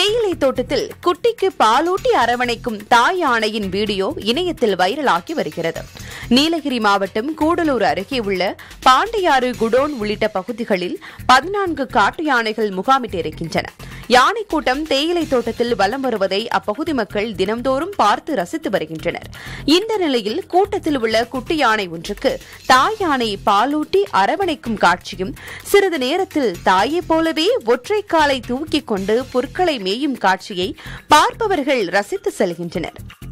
தேயிலை தோட்டத்தில் குட்டிக்கு பாலூட்டி அரவணைக்கும் தாய் யானையின் வீடியோ இணையத்தில் வைரலாகி வருகிறது. நீலகிரி மாவட்டம் கூடலூர் அருகே உள்ள பாண்டியாறு குடோன் உள்ளிட்ட பகுதிகளில் 14 காட்டு யானைகள் முகாமிட்டிருக்கின்றன. யானை கூட்டம் தேயிலை தோட்டத்தில் வலம் வருவதை அப்பகுதி மக்கள் தினம்தோறும் பார்த்து ரசித்து வருகின்றனர். இந்த நிலையில் கூட்டத்தில் உள்ள குட்டி யானை ஒன்றுக்கு தாய் யானை பாலூட்டி அரவணைக்கும் காட்சியும், சிறிது நேரத்தில் தாயைப் போலவே ஒற்றை காலை தூக்கிக் கொண்டு புற்களை மேயும் காட்சியை பார்ப்பவர்கள் ரசித்து செல்கின்றனர்.